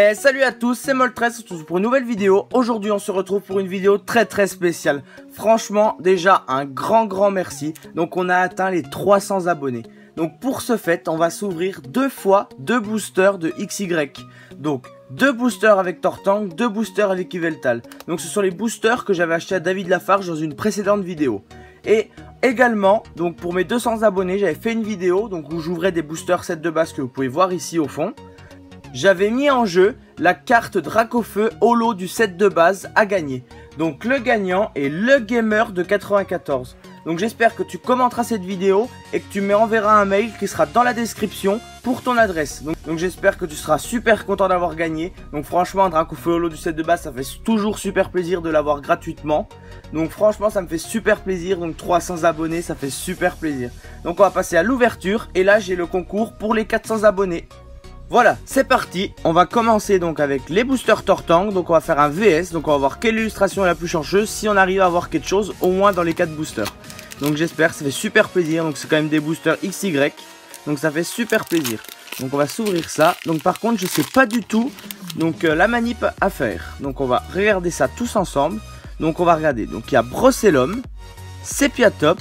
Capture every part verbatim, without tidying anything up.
Et salut à tous, c'est Moltres, on se retrouve pour une nouvelle vidéo. Aujourd'hui on se retrouve pour une vidéo très très spéciale. Franchement, déjà un grand grand merci. Donc on a atteint les trois cents abonnés. Donc pour ce fait, on va s'ouvrir deux fois deux boosters de X Y. Donc deux boosters avec Tortank, deux boosters avec Yveltal. Donc ce sont les boosters que j'avais acheté à David Lafarge dans une précédente vidéo. Et également, donc pour mes deux cents abonnés, j'avais fait une vidéo donc où j'ouvrais des boosters set de base que vous pouvez voir ici au fond. J'avais mis en jeu la carte Dracofeu Holo du set de base à gagner. Donc le gagnant est le gamer de quatre-vingt-quatorze. Donc j'espère que tu commenteras cette vidéo et que tu m'enverras un mail qui sera dans la description pour ton adresse. Donc, donc j'espère que tu seras super content d'avoir gagné. Donc franchement, un Dracofeu Holo du set de base, ça fait toujours super plaisir de l'avoir gratuitement. Donc franchement, ça me fait super plaisir. Donc trois cents abonnés, ça fait super plaisir. Donc on va passer à l'ouverture. Et là, j'ai le concours pour les quatre cents abonnés. Voilà, c'est parti. On va commencer donc avec les boosters Tortank. Donc on va faire un V S. Donc on va voir quelle illustration est la plus chanceuse. Si on arrive à avoir quelque chose, au moins dans les quatre boosters. Donc j'espère, ça fait super plaisir. Donc c'est quand même des boosters X Y. Donc ça fait super plaisir. Donc on va s'ouvrir ça. Donc par contre, je sais pas du tout donc euh, la manip à faire. Donc on va regarder ça tous ensemble. Donc on va regarder. Donc il y a Brocellum, Sepiatop,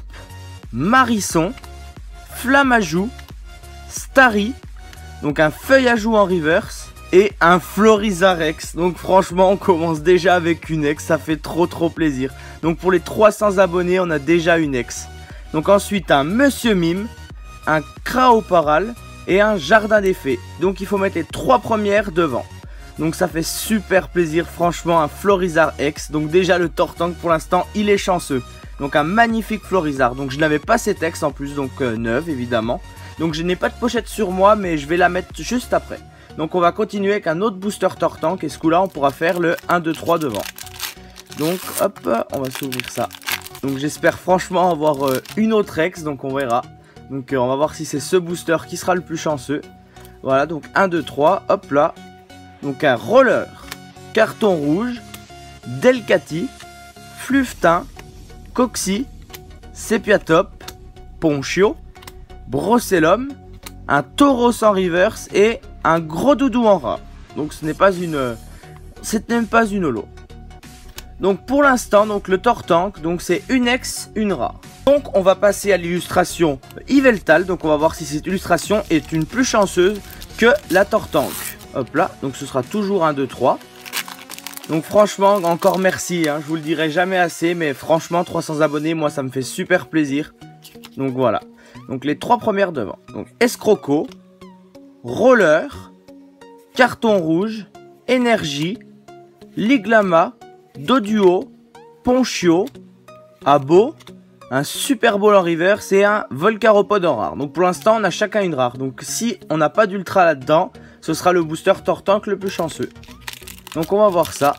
Marisson, Flammajou, Starry. Donc un Feuillajou en reverse et un Florizarex. Donc franchement on commence déjà avec une ex, ça fait trop trop plaisir. Donc pour les trois cents abonnés on a déjà une ex. Donc ensuite un Monsieur Mime, un Craoparal et un Jardin des Fées. Donc il faut mettre les trois premières devant. Donc ça fait super plaisir franchement, un Florizarex. Donc déjà le Tortank pour l'instant il est chanceux. Donc un magnifique Florizard. Donc je n'avais pas cette ex en plus, donc euh, neuve évidemment. Donc je n'ai pas de pochette sur moi, mais je vais la mettre juste après. Donc on va continuer avec un autre booster Tortank. Et ce coup là on pourra faire le un, deux, trois devant. Donc hop, on va s'ouvrir ça. Donc j'espère franchement avoir euh, une autre ex, donc on verra. Donc euh, on va voir si c'est ce booster qui sera le plus chanceux. Voilà, donc un, deux, trois, hop là. Donc un roller, carton rouge, Delcati, Fluftin, Coxy, Sepiatop, Ponchio, Brocellum, un Tauros en reverse et un gros doudou en rare. Donc ce n'est pas une, ce n'est même pas une holo. Donc pour l'instant, donc le Tortank, donc c'est une ex, une rare. Donc on va passer à l'illustration Yveltal. Donc on va voir si cette illustration est une plus chanceuse que la Tortank. Hop là, donc ce sera toujours un, deux, trois. Donc franchement, encore merci, hein, je vous le dirai jamais assez, mais franchement trois cents abonnés, moi ça me fait super plaisir. Donc voilà. Donc les trois premières devant. Donc Escroco, Roller, Carton Rouge, Énergie, Liglama, Doduo, Ponchio, Abo, un Super Bowl en reverse et un Volcaropod en rare. Donc pour l'instant on a chacun une rare. Donc si on n'a pas d'ultra là-dedans, ce sera le booster Tortank le plus chanceux. Donc on va voir ça.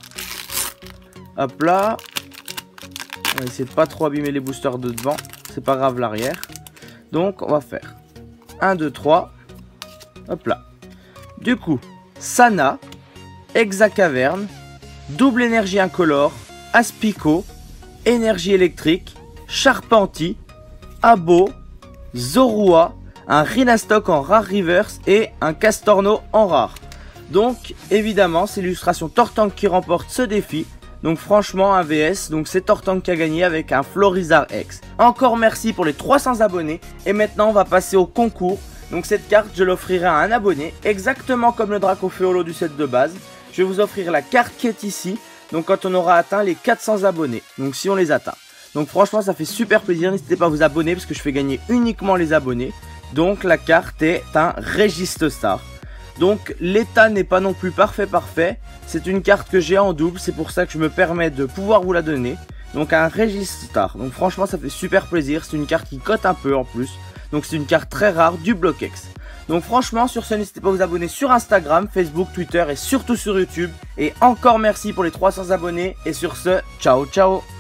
Hop là. On va essayer de pas trop abîmer les boosters de devant. C'est pas grave l'arrière. Donc on va faire un, deux, trois. Hop là. Du coup, Sana, Hexacaverne, Double Énergie Incolore, Aspico, Énergie Électrique, Charpenti, Abo, Zorua, un Rhinastock en rare reverse et un Castorno en rare. Donc évidemment c'est l'illustration Tortank qui remporte ce défi. Donc franchement un V S, donc c'est Tortank qui a gagné avec un Florizarex. Encore merci pour les trois cents abonnés. Et maintenant on va passer au concours. Donc cette carte je l'offrirai à un abonné, exactement comme le Dracofeu Holo du set de base. Je vais vous offrir la carte qui est ici. Donc quand on aura atteint les quatre cents abonnés. Donc si on les atteint. Donc franchement ça fait super plaisir, n'hésitez pas à vous abonner parce que je fais gagner uniquement les abonnés. Donc la carte est un Registar. Donc l'état n'est pas non plus parfait parfait. C'est une carte que j'ai en double, c'est pour ça que je me permets de pouvoir vous la donner. Donc un Registar. Donc franchement ça fait super plaisir, c'est une carte qui cote un peu en plus. Donc c'est une carte très rare du Block-X. Donc franchement sur ce n'hésitez pas à vous abonner sur Instagram, Facebook, Twitter et surtout sur YouTube. Et encore merci pour les trois cents abonnés. Et sur ce, ciao ciao.